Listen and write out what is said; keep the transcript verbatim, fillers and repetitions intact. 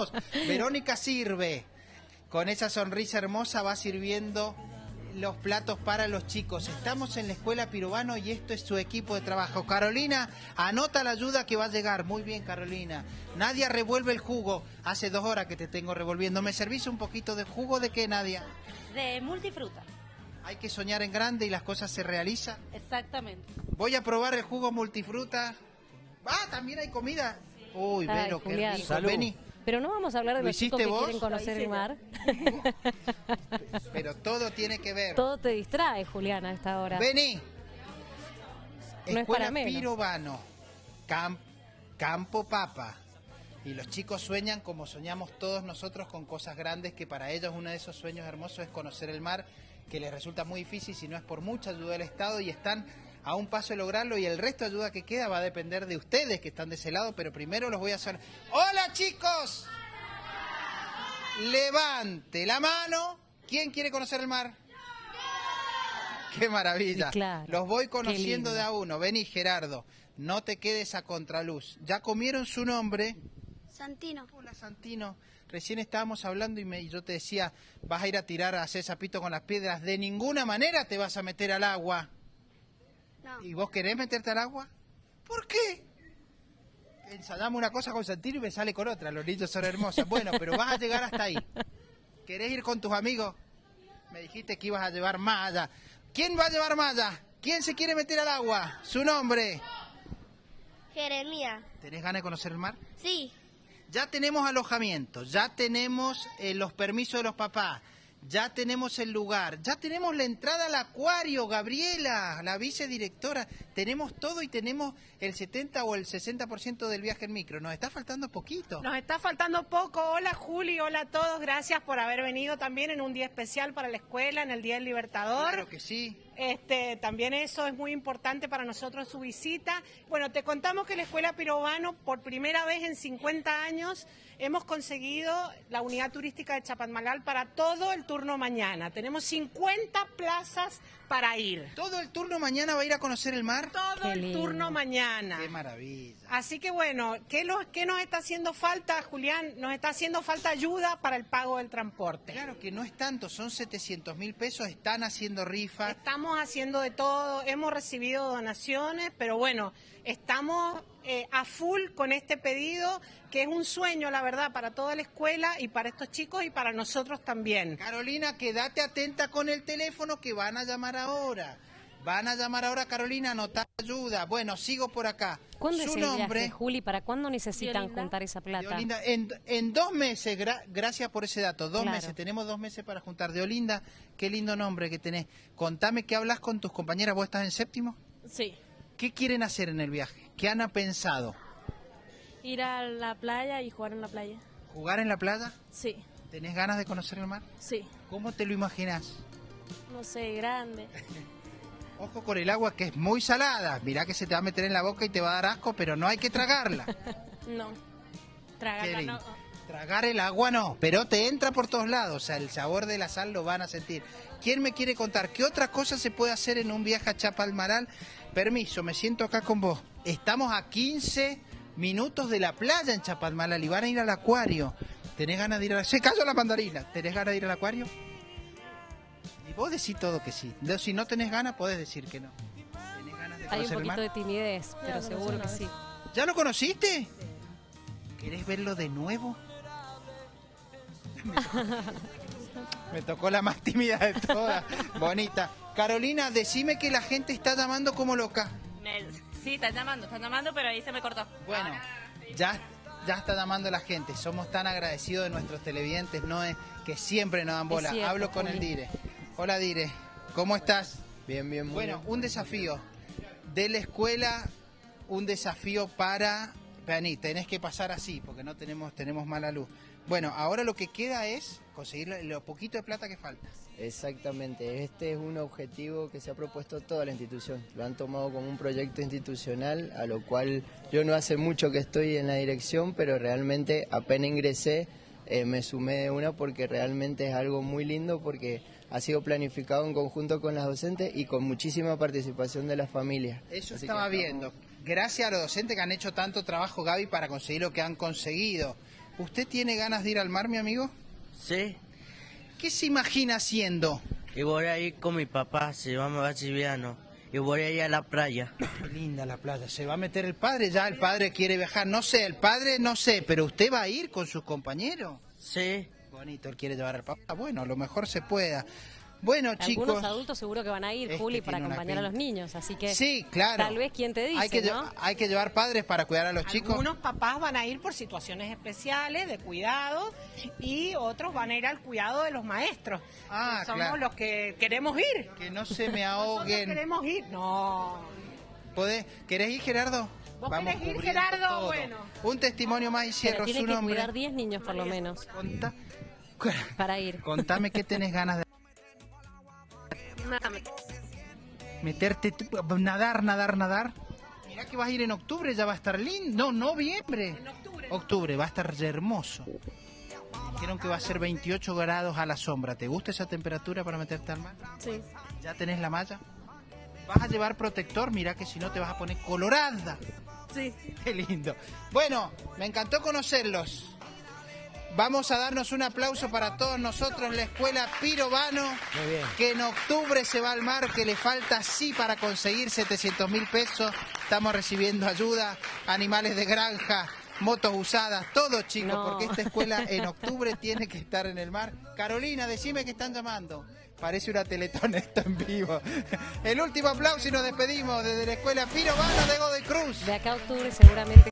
vamos. Verónica sirve. Con esa sonrisa hermosa va sirviendo los platos para los chicos. Estamos en la Escuela Pirovano y esto es su equipo de trabajo. Carolina, anota la ayuda que va a llegar. Muy bien, Carolina. Nadia revuelve el jugo. Hace dos horas que te tengo revolviendo. ¿Me servís un poquito de jugo de qué, Nadia? De multifruta. Hay que soñar en grande y las cosas se realizan. Exactamente. Voy a probar el jugo multifruta. Ah, también hay comida. Uy, Ay, Vero, qué Julián. rico. Salud. Vení. Pero no vamos a hablar de ¿Lo los chicos hiciste que vos? quieren conocer el mar. Pero todo tiene que ver. Todo te distrae, Julián, a esta hora. Vení. No es Escuela para menos. Pirovano, Cam- Campo Papa. Y los chicos sueñan como soñamos todos nosotros con cosas grandes, que para ellos uno de esos sueños hermosos es conocer el mar, que les resulta muy difícil si no es por mucha ayuda del Estado, y están a un paso de lograrlo, y el resto de ayuda que queda va a depender de ustedes que están de ese lado, pero primero los voy a hacer. ¡Hola, chicos! Levante la mano. ¿Quién quiere conocer el mar? ¡Qué maravilla! Y claro, Los voy qué conociendo lindo. de a uno. Vení, Gerardo, no te quedes a contraluz. ¿Ya comieron su nombre? Santino. Hola, Santino. Recién estábamos hablando y, me, y yo te decía, vas a ir a tirar a hacer sapito con las piedras. De ninguna manera te vas a meter al agua. No. ¿Y vos querés meterte al agua? ¿Por qué? Ensayamos una cosa con Santino y me sale con otra. Los niños son hermosos. Bueno, pero vas a llegar hasta ahí. ¿Querés ir con tus amigos? Me dijiste que ibas a llevar malla. ¿Quién va a llevar malla? ¿Quién se quiere meter al agua? ¿Su nombre? Jeremías. ¿Tenés ganas de conocer el mar? Sí. Ya tenemos alojamiento, ya tenemos eh, los permisos de los papás, ya tenemos el lugar, ya tenemos la entrada al acuario, Gabriela, la vicedirectora. Tenemos todo y tenemos el setenta o el sesenta por ciento del viaje en micro. Nos está faltando poquito. Nos está faltando poco. Hola Juli, hola a todos. Gracias por haber venido también en un día especial para la escuela, en el Día del Libertador. Claro que sí. Este, también eso es muy importante para nosotros, su visita. Bueno, te contamos que la Escuela Pirovano, por primera vez en cincuenta años, hemos conseguido la unidad turística de Chapadmalal para todo el turno mañana. Tenemos cincuenta plazas para ir. ¿Todo el turno mañana va a ir a conocer el mar? Todo Qué el lindo. turno mañana. ¡Qué maravilla! Así que bueno, ¿qué, lo- qué nos está haciendo falta, Julián? Nos está haciendo falta ayuda para el pago del transporte. Claro que no es tanto, son setecientos mil pesos, están haciendo rifa. Estamos haciendo de todo, hemos recibido donaciones, pero bueno, estamos eh, a full con este pedido, que es un sueño, la verdad, para toda la escuela y para estos chicos y para nosotros también. Carolina, quédate atenta con el teléfono que van a llamar ahora. Van a llamar ahora, Carolina, anotar ayuda. Bueno, sigo por acá. ¿Cuándo Su es el nombre, viaje, Juli? ¿Para cuándo necesitan Violinda. juntar esa plata? Deolinda, en, en dos meses, gra- gracias por ese dato, dos Claro. meses, tenemos dos meses para juntar. Deolinda, qué lindo nombre que tenés. Contame qué hablas con tus compañeras, ¿vos estás en séptimo? Sí. ¿Qué quieren hacer en el viaje? ¿Qué han pensado? Ir a la playa y jugar en la playa. ¿Jugar en la playa? Sí. ¿Tenés ganas de conocer el mar? Sí. ¿Cómo te lo imaginas? No sé, grande. Ojo con el agua, que es muy salada. Mirá que se te va a meter en la boca y te va a dar asco, pero no hay que tragarla. No. Qué Tragarla lindo. no. Tragar el agua no, pero te entra por todos lados, o sea, el sabor de la sal lo van a sentir. ¿Quién me quiere contar qué otra cosa se puede hacer en un viaje a Chapadmalal? Permiso, me siento acá con vos. Estamos a quince minutos de la playa en Chapadmalal y van a ir al acuario. ¿Tenés ganas de ir al... Se cayó la mandarina. ¿Tenés ganas de ir al acuario? Y vos decís todo que sí. No, si no tenés ganas, podés decir que no. ¿Tenés ganas de Hay un conocer el mar? poquito de timidez, pero no, seguro no que sé. sí. ¿Ya lo conociste? ¿Querés verlo de nuevo? Me tocó la más tímida de todas. Bonita. Carolina, decime que la gente está llamando como loca. Me- Sí, están llamando, están llamando, pero ahí se me cortó. Bueno, ya, ya está llamando la gente. Somos tan agradecidos de nuestros televidentes, no es que siempre nos dan bola. Es cierto, Hablo con el Juli. Dire. Hola, Dire. ¿Cómo estás? Bien, bien, muy Bueno, bien. un desafío de la escuela, un desafío para... Vení, tenés que pasar así, porque no tenemos, tenemos mala luz. Bueno, ahora lo que queda es conseguir lo, lo poquito de plata que falta. Exactamente, este es un objetivo que se ha propuesto toda la institución. Lo han tomado como un proyecto institucional, a lo cual yo no hace mucho que estoy en la dirección, pero realmente apenas ingresé, eh, me sumé de una porque realmente es algo muy lindo, porque ha sido planificado en conjunto con las docentes y con muchísima participación de las familias. Eso Así estaba que estamos- viendo. Gracias a los docentes que han hecho tanto trabajo, Gaby, para conseguir lo que han conseguido. ¿Usted tiene ganas de ir al mar, mi amigo? Sí. ¿Qué se imagina haciendo? Y voy a ir con mi papá, se llama Bachiviano. Y voy a ir a la playa. Qué linda la playa. Se va a meter el padre ya. El padre quiere viajar. No sé, el padre no sé, pero usted va a ir con sus compañeros. Sí. Bonito, él quiere llevar al papá. Bueno, a lo mejor se pueda. Bueno, chicos. Algunos adultos seguro que van a ir, Este Juli, para tiene una acompañar a los pinta. niños, así que Sí, claro. tal vez quien te dice, hay que, lle- ¿no? hay que llevar padres para cuidar a los chicos. Algunos papás van a ir por situaciones especiales de cuidado y otros van a ir al cuidado de los maestros. Ah, que somos claro. los que queremos ir. Que no se me Nosotros ahoguen. queremos ir. No. ¿Podés- ¿Querés ir, Gerardo? ¿Vos querés ir, cubriendo Gerardo? todo. Bueno. Un testimonio más y Pero cierro tiene su que nombre. cuidar diez niños por lo menos Contá- para ir. Contame qué tenés ganas de meterte, tú- nadar, nadar, nadar. Mirá que vas a ir en octubre, ya va a estar lindo. No, noviembre. En octubre. Octubre, va a estar hermoso. Dijeron que va a ser veintiocho grados a la sombra. ¿Te gusta esa temperatura para meterte al mar? Sí. ¿Ya tenés la malla? ¿Vas a llevar protector? Mirá que si no te vas a poner colorada. Sí. Qué lindo. Bueno, me encantó conocerlos. Vamos a darnos un aplauso para todos nosotros, la Escuela Pirovano, Muy bien. que en octubre se va al mar, que le falta sí para conseguir setecientos mil pesos. Estamos recibiendo ayuda, animales de granja, motos usadas, todo, chicos, No. porque esta escuela en octubre tiene que estar en el mar. Carolina, decime que están llamando. Parece una teletón esto en vivo. El último aplauso y nos despedimos desde la Escuela Pirovano de Godoy Cruz. De acá a octubre seguramente